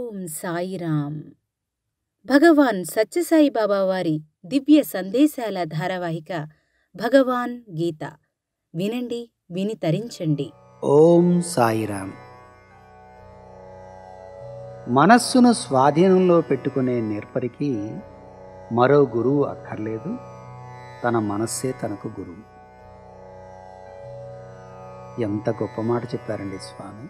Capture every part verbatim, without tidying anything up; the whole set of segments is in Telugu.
ఓం సాయిరామ్. భగవాన్ సత్యసాయి బాబా వారి దివ్య సందేశాల ధారావాహిక భగవాన్ గీత. వినండి, విని తరించండి. ఓం సాయిరామ్. మనస్సును స్వాధీనంలో పెట్టుకునే నేర్పరికి మరో గురువు అక్కర్లేదు, తన మనస్సే తనకు గురువు. ఎంత గొప్ప మాట చెప్పారండి స్వామి.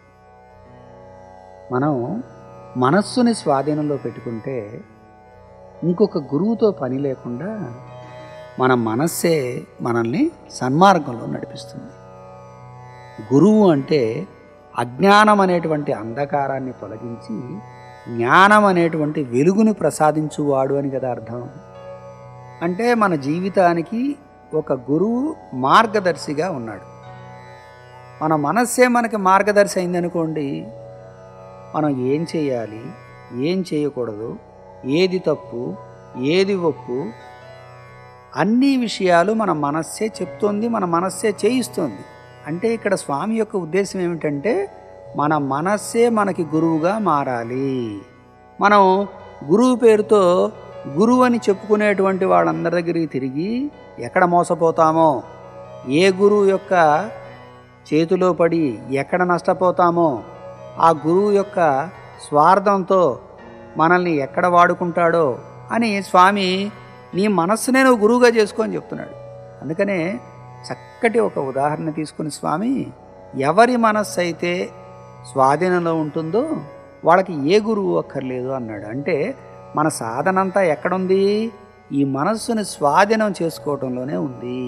మనం మనస్సుని స్వాధీనంలో పెట్టుకుంటే ఇంకొక గురువుతో పని లేకుండా మన మనస్సే మనల్ని సన్మార్గంలో నడిపిస్తుంది. గురువు అంటే అజ్ఞానం అనేటువంటి అంధకారాన్ని తొలగించి జ్ఞానం అనేటువంటి వెలుగుని ప్రసాదించువాడు అని కదా అర్థం. అంటే మన జీవితానికి ఒక గురువు మార్గదర్శిగా ఉన్నాడు. మన మనస్సే మనకి మార్గదర్శి అయిందనుకోండి, మనం ఏం చేయాలి, ఏం చేయకూడదు, ఏది తప్పు, ఏది ఒప్పు, అన్ని విషయాలు మన మనస్సే చెప్తోంది, మన మనస్సే చేయిస్తోంది. అంటే ఇక్కడ స్వామి యొక్క ఉద్దేశం ఏమిటంటే మన మనస్సే మనకి గురువుగా మారాలి. మనం గురువు పేరుతో గురువు అని చెప్పుకునేటువంటి వాళ్ళందరి దగ్గరికి తిరిగి ఎక్కడ మోసపోతామో, ఏ గురువు యొక్క చేతిలో పడి ఎక్కడ నష్టపోతామో, ఆ గురువు యొక్క స్వార్థంతో మనల్ని ఎక్కడ వాడుకుంటాడో అని స్వామి నీ మనస్సునే నువ్వు గురువుగా చేసుకొని చెప్తున్నాడు. అందుకనే చక్కటి ఒక ఉదాహరణ తీసుకుని స్వామి ఎవరి మనస్సు అయితే స్వాధీనంలో ఉంటుందో వాళ్ళకి ఏ గురువు అక్కర్లేదు అన్నాడు. అంటే మన సాధనంతా ఎక్కడుంది? ఈ మనస్సుని స్వాధీనం చేసుకోవటంలోనే ఉంది.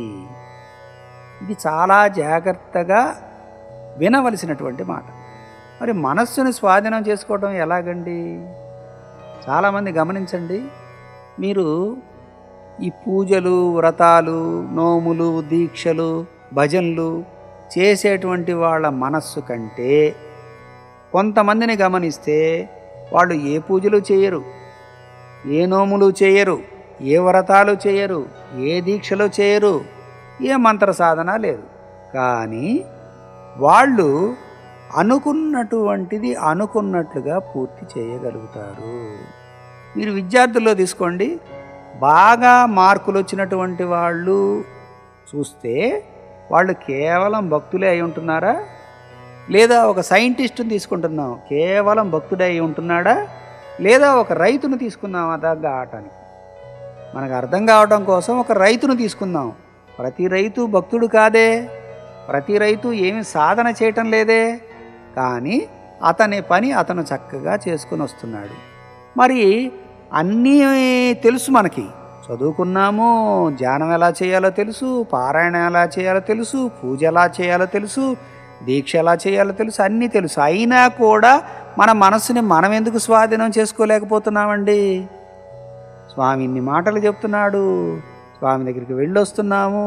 ఇది చాలా జాగ్రత్తగా వినవలసినటువంటి మాట. మరి మనస్సుని స్వాధీనం చేసుకోవడం ఎలాగండి? చాలామంది గమనించండి, మీరు ఈ పూజలు, వ్రతాలు, నోములు, దీక్షలు, భజనలు చేసేటువంటి వాళ్ళ మనస్సు కంటే కొంతమందిని గమనిస్తే వాళ్ళు ఏ పూజలు చేయరు, ఏ నోములు చేయరు, ఏ వ్రతాలు చేయరు, ఏ దీక్షలు చేయరు, ఏ మంత్ర సాధన లేదు. కానీ వాళ్ళు అనుకున్నటువంటిది అనుకున్నట్లుగా పూర్తి చేయగలుగుతారు. మీరు విద్యార్థుల్లో తీసుకోండి, బాగా మార్కులు వచ్చినటువంటి వాళ్ళు చూస్తే వాళ్ళు కేవలం భక్తులే అయి ఉంటున్నారా? లేదా ఒక సైంటిస్టుని తీసుకుంటున్నాం, కేవలం భక్తుడే అయి ఉంటున్నాడా? లేదా ఒక రైతును తీసుకుందాం అదాగా ఆటానికి. మనకు అర్థం కావడం కోసం ఒక రైతును తీసుకుందాం. ప్రతి రైతు భక్తుడు కాదే, ప్రతి రైతు ఏమి సాధన చేయటం లేదే, కానీ అతని పని అతను చక్కగా చేసుకుని వస్తున్నాడు. మరి అన్నీ తెలుసు, మనకి చదువుకున్నాము, ధ్యానం ఎలా చేయాలో తెలుసు, పారాయణ ఎలా చేయాలో తెలుసు, పూజ ఎలా చేయాలో తెలుసు, దీక్ష ఎలా చేయాలో తెలుసు, అన్నీ తెలుసు. అయినా కూడా మన మనసుని మనం ఎందుకు స్వాధీనం చేసుకోలేకపోతున్నామండి? స్వామి ఇన్ని మాటలు చెప్తున్నాడు, స్వామి దగ్గరికి వెళ్ళొస్తున్నాము,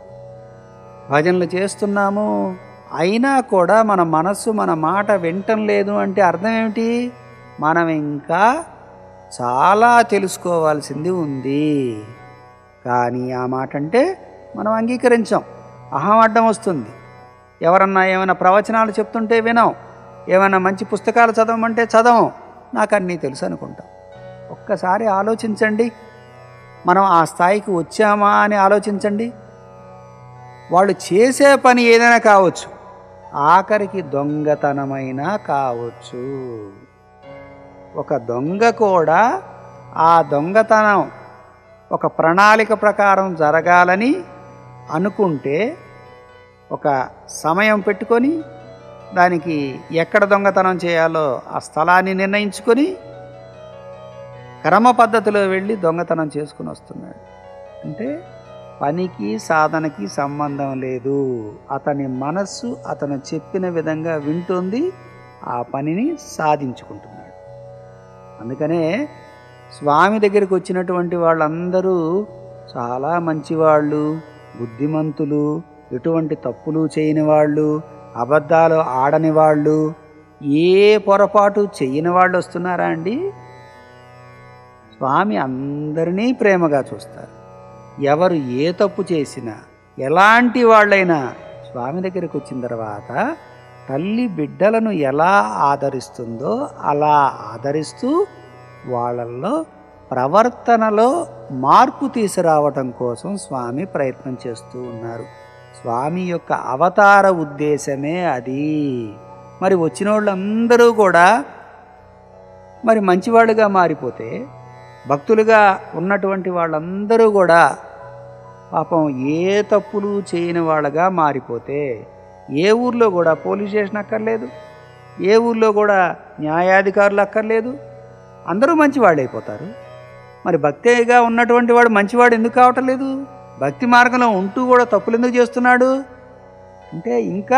భజనలు చేస్తున్నాము, అయినా కూడా మన మనస్సు మన మాట వినటం లేదు. అంటే అర్థం ఏమిటి? మనం ఇంకా చాలా తెలుసుకోవాల్సింది ఉంది. కానీ ఆ మాట అంటే మనం అంగీకరించాం, అహం అడ్డం వస్తుంది. ఎవరన్నా ఏమైనా ప్రవచనాలు చెప్తుంటే వినాం, ఏమైనా మంచి పుస్తకాలు చదవమంటే చదవం, నాకు అన్నీ తెలుసు అనుకుంటాం. ఒక్కసారి ఆలోచించండి, మనం ఆ స్థాయికి వచ్చామా అని ఆలోచించండి. వాళ్ళు చేసే పని ఏదైనా కావచ్చు, ఆఖరికి దొంగతనమైనా కావచ్చు. ఒక దొంగ కూడా ఆ దొంగతనం ఒక ప్రణాళిక ప్రకారం జరగాలని అనుకుంటే ఒక సమయం పెట్టుకొని దానికి ఎక్కడ దొంగతనం చేయాలో ఆ స్థలాన్ని నిర్ణయించుకొని క్రమ పద్ధతిలో వెళ్ళి దొంగతనం చేసుకుని వస్తున్నాడు. అంటే పనికి సాధనకి సంబంధం లేదు. అతని మనస్సు అతను చెప్పిన విధంగా వింటుంది, ఆ పనిని సాధించుకుంటున్నాడు. అందుకనే స్వామి దగ్గరికి వచ్చినటువంటి వాళ్ళందరూ చాలా మంచివాళ్ళు, బుద్ధిమంతులు, ఎటువంటి తప్పులు చేయని వాళ్ళు, అబద్ధాలు ఆడని వాళ్ళు, ఏ పొరపాటు చెయ్యని వాళ్ళు వస్తున్నారా అండి? స్వామి అందరినీ ప్రేమగా చూస్తారు. ఎవరు ఏ తప్పు చేసినా, ఎలాంటి వాళ్ళైనా స్వామి దగ్గరికి వచ్చిన తర్వాత తల్లి బిడ్డలను ఎలా ఆదరిస్తుందో అలా ఆదరిస్తూ వాళ్ళల్లో ప్రవర్తనలో మార్పు తీసుకురావటం కోసం స్వామి ప్రయత్నం చేస్తూ ఉన్నారు. స్వామి యొక్క అవతార ఉద్దేశమే అది. మరి వచ్చిన వాళ్ళందరూ కూడా మరి మంచివాళ్ళుగా మారిపోతే, భక్తులుగా ఉన్నటువంటి వాళ్ళందరూ కూడా పాపం ఏ తప్పులు చేయని వాళ్ళగా మారిపోతే ఏ ఊర్లో కూడా పోలీస్ స్టేషన్ అక్కర్లేదు, ఏ ఊర్లో కూడా న్యాయాధికారులు అక్కర్లేదు, అందరూ మంచివాళ్ళు అయిపోతారు. మరి భక్తిగా ఉన్నటువంటి వాడు మంచివాడు ఎందుకు కావటం లేదు? భక్తి మార్గంలో ఉంటూ కూడా తప్పులు ఎందుకు చేస్తున్నాడు అంటే ఇంకా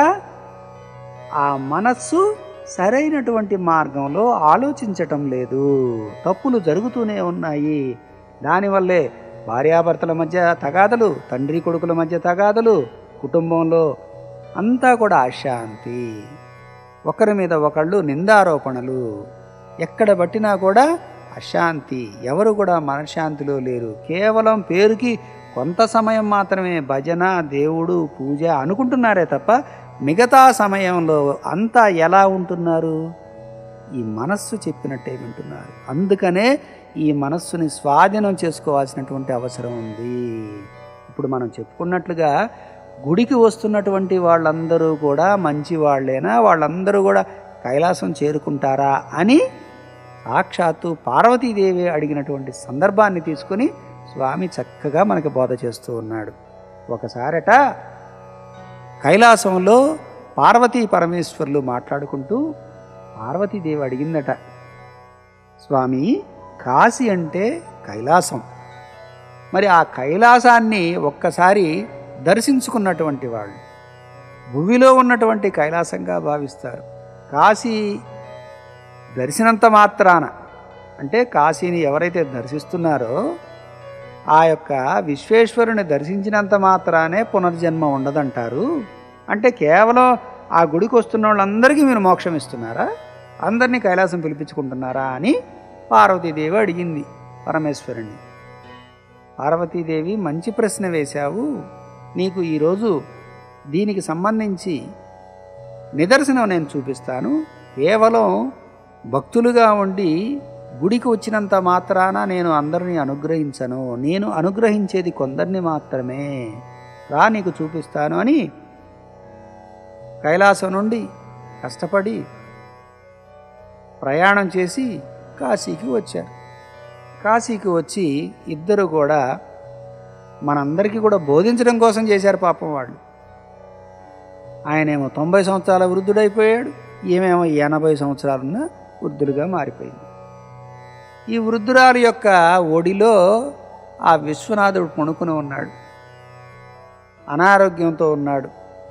ఆ మనస్సు సరైనటువంటి మార్గంలో ఆలోచించటం లేదు, తప్పులు జరుగుతూనే ఉన్నాయి. దానివల్లే భార్యాభర్తల మధ్య తగాదలు, తండ్రి కొడుకుల మధ్య తగాదలు, కుటుంబంలో అంతా కూడా అశాంతి, ఒకరి మీద ఒకళ్ళు నిందారోపణలు, ఎక్కడ పట్టినా కూడా అశాంతి, ఎవరు కూడా మనశ్శాంతిలో లేరు. కేవలం పేరుకి కొంత సమయం మాత్రమే భజన, దేవుడు, పూజ అనుకుంటున్నారే తప్ప మిగతా సమయంలో అంతా ఎలా ఉంటున్నారు? ఈ మనస్సు చెప్పినట్టే వింటున్నారు. అందుకనే ఈ మనస్సుని స్వాధీనం చేసుకోవాల్సినటువంటి అవసరం ఉంది. ఇప్పుడు మనం చెప్పుకున్నట్లుగా గుడికి వస్తున్నటువంటి వాళ్ళందరూ కూడా మంచి వాళ్ళేనా, వాళ్ళందరూ కూడా కైలాసం చేరుకుంటారా అని సాక్షాత్తు పార్వతీదేవి అడిగినటువంటి సందర్భాన్ని తీసుకొని స్వామి చక్కగా మనకి బోధ చేస్తూ ఉన్నాడు. ఒకసారట కైలాసంలో పార్వతీ పరమేశ్వరులు మాట్లాడుకుంటూ పార్వతీదేవి అడిగిందట, స్వామి కాశీ అంటే కైలాసం, మరి ఆ కైలాసాన్ని ఒక్కసారి దర్శించుకున్నటువంటి వాళ్ళు భూమిలో ఉన్నటువంటి కైలాసంగా భావిస్తారు. కాశీ దర్శనంత మాత్రాన అంటే కాశీని ఎవరైతే దర్శిస్తున్నారో ఆ యొక్క విశ్వేశ్వరుని దర్శించినంత మాత్రానే పునర్జన్మ ఉండదంటారు. అంటే కేవలం ఆ గుడికి వస్తున్న వాళ్ళందరికీ మీరు మోక్షం ఇస్తున్నారా, అందరినీ కైలాసం పిలిపించుకుంటున్నారా అని పార్వతీదేవి అడిగింది పరమేశ్వరుణ్ణి. పార్వతీదేవి మంచి ప్రశ్న వేశావు, నీకు ఈరోజు దీనికి సంబంధించి నిదర్శనం నేను చూపిస్తాను. కేవలం భక్తులుగా ఉండి గుడికి వచ్చినంత మాత్రాన నేను అందరినీ అనుగ్రహించను, నేను అనుగ్రహించేది కొందరిని మాత్రమే, రా నీకు చూపిస్తాను అని కైలాసం నుండి కష్టపడి ప్రయాణం చేసి కాశీకి వచ్చారు. కాశీకి వచ్చి ఇద్దరు కూడా మనందరికీ కూడా బోధించడం కోసం చేశారు పాపం వాళ్ళు. ఆయనేమో తొంభై సంవత్సరాల వృద్ధుడైపోయాడు, ఈమెమో ఎనభై సంవత్సరాలున్న వృద్ధులుగా మారిపోయింది. ఈ వృద్ధురాలు యొక్క ఒడిలో ఆ విశ్వనాథుడు పడుకుని ఉన్నాడు, అనారోగ్యంతో ఉన్నాడు,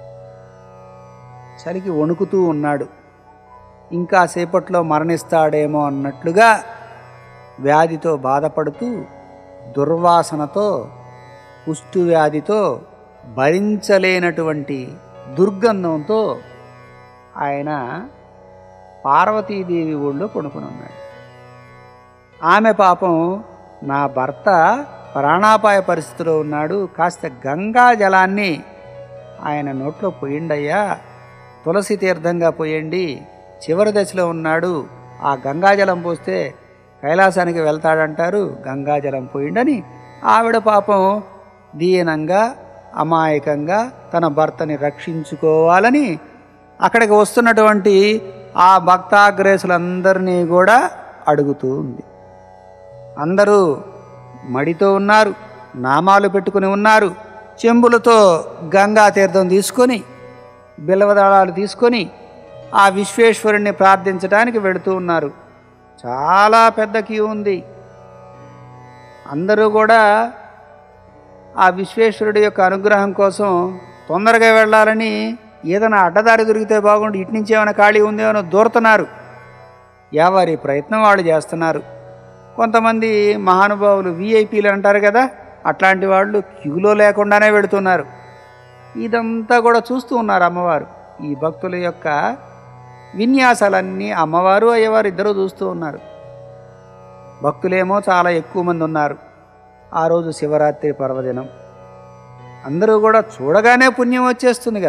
చలికి వణుకుతూ ఉన్నాడు, ఇంకా సేపట్లో మరణిస్తాడేమో అన్నట్లుగా వ్యాధితో బాధపడుతూ, దుర్వాసనతో, కుష్టు వ్యాధితో, భరించలేనటువంటి దుర్గంధంతో ఆయన పార్వతీదేవి ఒళ్ళో పడుకుని ఉన్నాడు. ఆమె పాపం నా భర్త ప్రాణాపాయ పరిస్థితిలో ఉన్నాడు, కాస్త గంగా జలాన్ని ఆయన నోట్లో పోయిండయ్యా, తులసి తీర్థంగా పోయండి, చివరి దశలో ఉన్నాడు, ఆ గంగాజలం పోస్తే కైలాసానికి వెళ్తాడంటారు, గంగాజలం పోయిండని ఆవిడ పాపం దీనంగా అమాయకంగా తన భర్తని రక్షించుకోవాలని అక్కడికి వస్తున్నటువంటి ఆ భక్తాగ్రేసులందరినీ కూడా అడుగుతూ ఉంది. అందరూ మడితో ఉన్నారు, నామాలు పెట్టుకుని ఉన్నారు, చెంబులతో గంగా తీర్థం తీసుకొని బిల్వదళాలు తీసుకొని ఆ విశ్వేశ్వరుణ్ణి ప్రార్థించడానికి వెళుతూ ఉన్నారు. చాలా పెద్ద క్యూ ఉంది. అందరూ కూడా ఆ విశ్వేశ్వరుడి యొక్క అనుగ్రహం కోసం తొందరగా వెళ్ళాలని ఏదైనా అడ్డదారి దొరికితే బాగుండి, ఇటు నుంచి ఏమైనా ఖాళీ ఉందేమో దూరుతున్నారు. ఎవరి ప్రయత్నం వాళ్ళు చేస్తున్నారు. కొంతమంది మహానుభావులు విఐపీలు అంటారు కదా, అట్లాంటి వాళ్ళు క్యూలో లేకుండానే వెళుతున్నారు. ఇదంతా కూడా చూస్తూ ఉన్నారు అమ్మవారు. ఈ భక్తుల యొక్క విన్యాసాలన్నీ అమ్మవారు అయ్యవారు ఇద్దరూ చూస్తూ ఉన్నారు. భక్తులేమో చాలా ఎక్కువ మంది ఉన్నారు. ఆ రోజు శివరాత్రి పర్వదినం, అందరూ కూడా చూడగానే పుణ్యం వచ్చేస్తుంది కదా,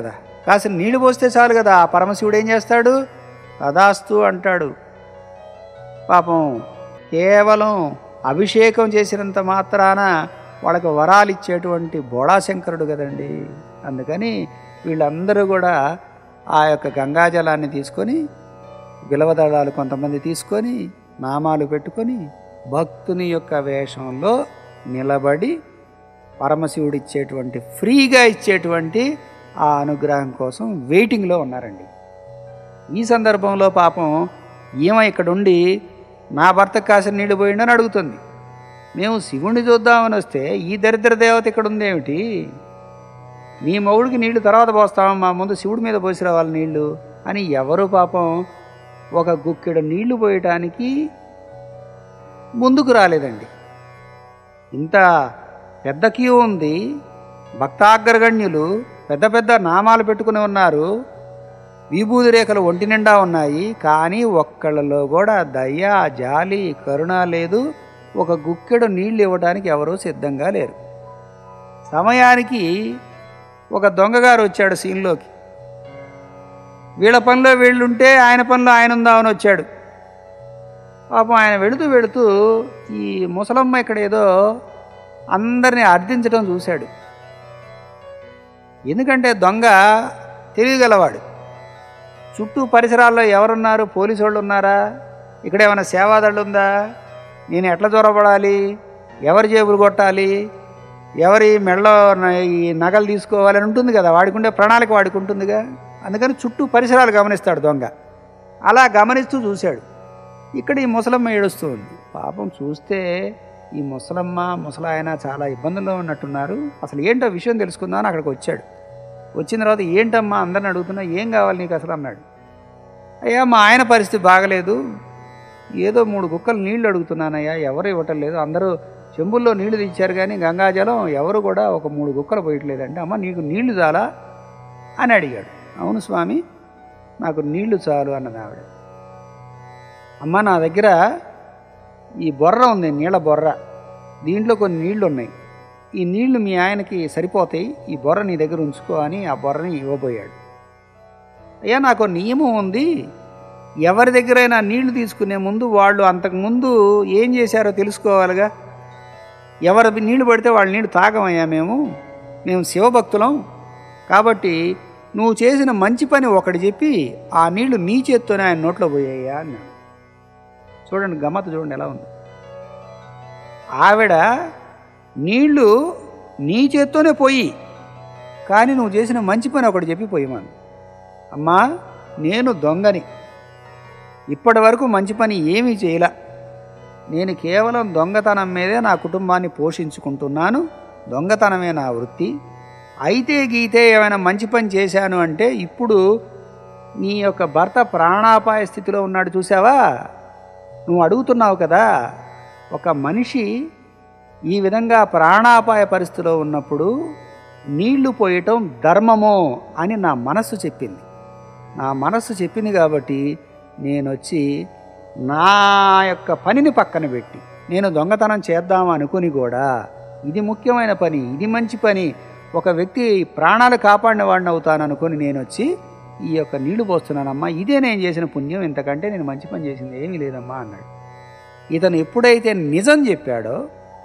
కాసిన నీళ్లు పోస్తే చాలు కదా, ఆ పరమశివుడు ఏం చేస్తాడు? తదాస్తు అంటాడు. పాపం కేవలం అభిషేకం చేసినంత మాత్రాన వాళ్ళకు వరాలు ఇచ్చేటువంటి బోళాశంకరుడు కదండి. అందుకని వీళ్ళందరూ కూడా ఆ యొక్క గంగాజలాన్ని తీసుకొని, బిలవదళాలు కొంతమంది తీసుకొని, నామాలు పెట్టుకొని భక్తుని యొక్క వేషంలో నిలబడి పరమశివుడు ఇచ్చేటువంటి, ఫ్రీగా ఇచ్చేటువంటి ఆ అనుగ్రహం కోసం వెయిటింగ్లో ఉన్నారండి. ఈ సందర్భంలో పాపం ఈమె ఇక్కడుండి నా భర్తకు కాసిన నీళ్లు పోయిండని అడుగుతుంది. మేము శివుణ్ణి చూద్దామని వస్తే ఈ దరిద్ర దేవత ఇక్కడ ఉందేమిటి? నీ మౌడికి నీళ్లు తర్వాత పోస్తామమ్మా, ముందు శివుడి మీద పోసి రావాలి నీళ్లు అని ఎవరు పాపం ఒక గుక్కెడు నీళ్లు పోయటానికి ముందుకు రాలేదండి. ఇంత పెద్ద క్యూ ఉంది, భక్తాగ్రగణ్యులు పెద్ద పెద్ద నామాలు పెట్టుకుని ఉన్నారు, విభూది రేఖలు ఒంటి నిండా ఉన్నాయి, కానీ ఒక్కళ్ళలో కూడా దయ, జాలి, కరుణ లేదు. ఒక గుక్కెడు నీళ్ళు ఇవ్వడానికి ఎవరూ సిద్ధంగా లేరు. సమయానికి ఒక దొంగగారు వచ్చాడు సీన్లోకి. వీళ్ళ పనిలో వీళ్ళుంటే ఆయన పనిలో ఆయన ఉందామని వచ్చాడు. పాపం ఆయన వెళుతూ వెళుతూ ఈ ముసలమ్మ ఇక్కడ ఏదో అందరినీ అర్థించడం చూశాడు. ఎందుకంటే దొంగ తెలియగలవాడు. చుట్టూ పరిసరాల్లో ఎవరున్నారు? పోలీసు వాళ్ళు ఉన్నారా? ఇక్కడ ఏమైనా సేవాదళ్ళు ఉందా? నేను ఎట్లా చొరబడాలి? ఎవరి జేబులు కొట్టాలి? ఎవరి మెడలో ఈ నగలు తీసుకోవాలని ఉంటుంది కదా, వాడికుండే ప్రణాళిక వాడికి ఉంటుందిగా. అందుకని చుట్టూ పరిసరాలు గమనిస్తాడు దొంగ. అలా గమనిస్తూ చూశాడు. ఇక్కడ ఈ ముసలమ్మ ఏడుస్తూ ఉంది. పాపం చూస్తే ఈ ముసలమ్మ ముసలాయన చాలా ఇబ్బందుల్లో ఉన్నట్టున్నారు. అసలు ఏంటో విషయం తెలుసుకుందామని అక్కడికి వచ్చాడు. వచ్చిన తర్వాత ఏంటమ్మా అందరిని అడుగుతున్నా, ఏం కావాలి నీకు అసలు అన్నాడు. అయ్యా మా ఆయన పరిస్థితి బాగలేదు, ఏదో మూడు గుక్కలు నీళ్లు అడుగుతున్నానయ్యా, ఎవరు ఇవ్వటం లేదు, అందరూ చెంబుల్లో నీళ్లు తెచ్చారు కానీ గంగాజలం ఎవరు కూడా ఒక మూడు గుక్కలు పోయట్లేదంటే. అమ్మ నీకు నీళ్లు చాలా అని అడిగాడు. అవును స్వామి నాకు నీళ్లు చాలు అన్నది ఆవిడ. అమ్మ నా దగ్గర ఈ బొర్ర ఉంది, నీళ్ళ బొర్ర, దీంట్లో కొన్ని నీళ్లు ఉన్నాయి, ఈ నీళ్లు మీ ఆయనకి సరిపోతాయి, ఈ బొర్ర నీ దగ్గర ఉంచుకో అని ఆ బొర్రని ఇవ్వబోయాడు. అయ్యా నాకు నియమం ఉంది, ఎవరి దగ్గరైనా నీళ్లు తీసుకునే ముందు వాళ్ళు అంతకుముందు ఏం చేశారో తెలుసుకోవాలిగా. ఎవరి నీళ్లు పడితే వాళ్ళ నీళ్లు తాగమయ్యా, మేము మేము శివభక్తులం, కాబట్టి నువ్వు చేసిన మంచి పని ఒకటి చెప్పి ఆ నీళ్లు నీ చేత్తోనే ఆయన నోట్లో పోయాయా అన్నాడు. చూడండి గమ్మత్తు చూడండి ఎలా ఉంది. ఆవిడ నీళ్లు నీ చేత్తోనే పోయి, కానీ నువ్వు చేసిన మంచి పని ఒకటి చెప్పి పోయమను. అమ్మా నేను దొంగని, ఇప్పటి వరకు మంచి పని ఏమీ చేయలే, నేను కేవలం దొంగతనం మీదే నా కుటుంబాన్ని పోషించుకుంటున్నాను, దొంగతనమే నా వృత్తి. అయితే గీతే ఏమైనా మంచి పని చేశాను అంటే ఇప్పుడు నీ యొక్క భర్త ప్రాణాపాయ స్థితిలో ఉన్నాడు చూసావా, నువ్వు అడుగుతున్నావు కదా, ఒక మనిషి ఈ విధంగా ప్రాణాపాయ పరిస్థితిలో ఉన్నప్పుడు నీళ్లు పోయటం ధర్మమో అని నా మనస్సు చెప్పింది. నా మనస్సు చెప్పింది కాబట్టి నేను వచ్చి నా యొక్క పనిని పక్కన పెట్టి, నేను దొంగతనం చేద్దాం అనుకుని కూడా ఇది ముఖ్యమైన పని, ఇది మంచి పని, ఒక వ్యక్తి ప్రాణాలు కాపాడిన వాడిని అవుతాను అనుకుని నేను వచ్చి ఈ యొక్క నీళ్లు పోస్తున్నానమ్మా, ఇదే నేను చేసిన పుణ్యం, ఇంతకంటే నేను మంచి పని చేసింది ఏమీ లేదమ్మా అన్నాడు. ఇతను ఎప్పుడైతే నిజం చెప్పాడో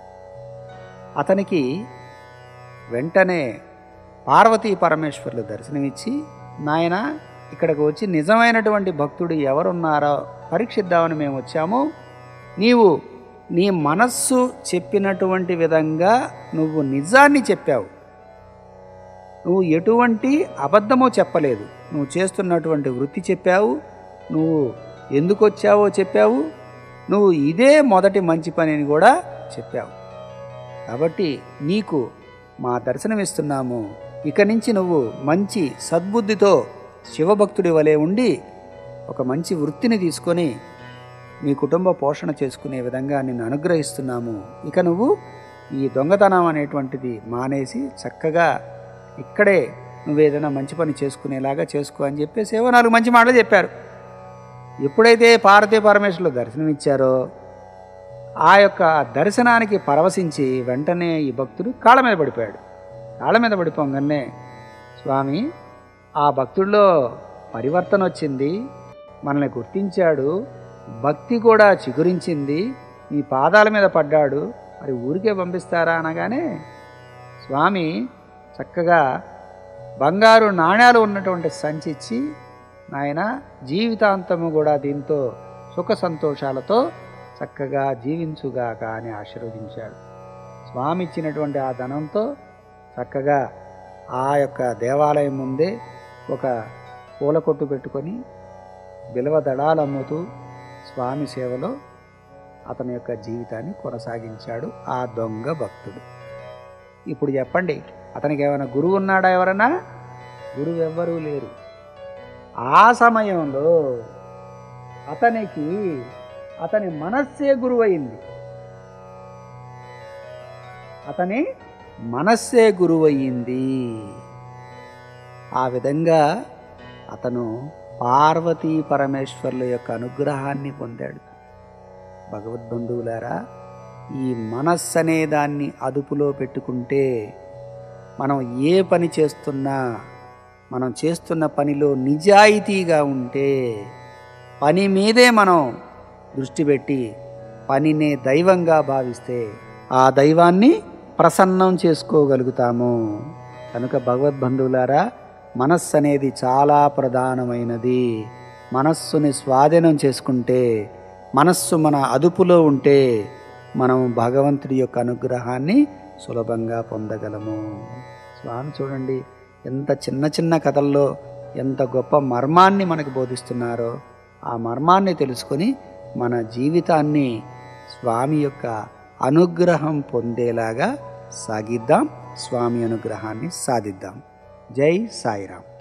అతనికి వెంటనే పార్వతీ పరమేశ్వర్లు దర్శనమిచ్చి, నాయన ఇక్కడికి వచ్చి నిజమైనటువంటి భక్తుడు ఎవరున్నారో పరీక్షిద్దామని మేము వచ్చాము, నీవు నీ మనస్సు చెప్పినటువంటి విధంగా నువ్వు నిజాన్ని చెప్పావు, నువ్వు ఎటువంటి అబద్ధమో చెప్పలేదు, నువ్వు చేస్తున్నటువంటి వృత్తి చెప్పావు, నువ్వు ఎందుకు వచ్చావో చెప్పావు, నువ్వు ఇదే మొదటి మంచి పనిని కూడా చెప్పావు, కాబట్టి నీకు మా దర్శనమిస్తున్నాము, ఇక నుంచి నువ్వు మంచి సద్బుద్ధితో శివభక్తుడి వలె ఉండి ఒక మంచి వృత్తిని తీసుకొని నీ కుటుంబ పోషణ చేసుకునే విధంగా నిన్ను అనుగ్రహిస్తున్నాము, ఇక నువ్వు ఈ దొంగతనం అనేటువంటిది మానేసి చక్కగా ఇక్కడే నువ్వేదైనా మంచి పని చేసుకునేలాగా చేసుకో అని చెప్పేసి ఏవో నాలుగు మంచి మాటలు చెప్పారు. ఎప్పుడైతే పార్వతీ పరమేశ్వరులు దర్శనమిచ్చారో ఆ యొక్క దర్శనానికి పరవశించి వెంటనే ఈ భక్తుడు కాళ్ళ మీద పడిపోయాడు. కాళ్ళ మీద పడిపోగానే, స్వామి ఆ భక్తుడిలో పరివర్తన వచ్చింది, మనల్ని గుర్తించాడు, భక్తి కూడా చిగురించింది, నీ పాదాల మీద పడ్డాడు, మరి ఊరికే పంపిస్తారా అనగానే స్వామి చక్కగా బంగారు నాణ్యాలు ఉన్నటువంటి సంచిచ్చి, నాయన జీవితాంతము కూడా దీంతో సుఖ సంతోషాలతో చక్కగా జీవించుగాక అని ఆశీర్వదించాడు. స్వామి ఇచ్చినటువంటి ఆ ధనంతో చక్కగా ఆ యొక్క దేవాలయం ముందే ఒక పూల కొట్టు పెట్టుకొని బిల్వ దళాలు అమ్ముతూ స్వామి సేవలో అతని యొక్క జీవితాన్ని కొనసాగించాడు ఆ దొంగ భక్తుడు. ఇప్పుడు చెప్పండి, అతనికి ఏమైనా గురువు ఉన్నాడా? ఎవరన్నా గురువు ఎవ్వరూ లేరు. ఆ సమయంలో అతనికి అతని మనస్సే గురువయింది. అతని మనస్సే గురువయ్యింది. ఆ విధంగా అతను పార్వతీ పరమేశ్వరుల యొక్క అనుగ్రహాన్ని పొందాడు. భగవద్బంధువులారా, ఈ మనస్సు అనే దాన్ని అదుపులో పెట్టుకుంటే మనం ఏ పని చేస్తున్నా, మనం చేస్తున్న పనిలో నిజాయితీగా ఉంటే, పని మీదే మనం దృష్టి పెట్టి పనినే దైవంగా భావిస్తే ఆ దైవాన్ని ప్రసన్నం చేసుకోగలుగుతాము. కనుక భగవద్బంధువులారా, మనస్సు అనేది చాలా ప్రధానమైనది. మనస్సుని స్వాధీనం చేసుకుంటే, మనస్సు మన అదుపులో ఉంటే మనం భగవంతుడి యొక్క అనుగ్రహాన్ని సులభంగా పొందగలము. స్వామి చూడండి, ఎంత చిన్న చిన్న కథల్లో ఎంత గొప్ప మర్మాన్ని మనకు బోధిస్తున్నారో. ఆ మర్మాన్ని తెలుసుకొని మన జీవితాన్ని స్వామి యొక్క అనుగ్రహం పొందేలాగా సాగిద్దాం, స్వామి అనుగ్రహాన్ని సాధిద్దాం. జై సాయిరాం.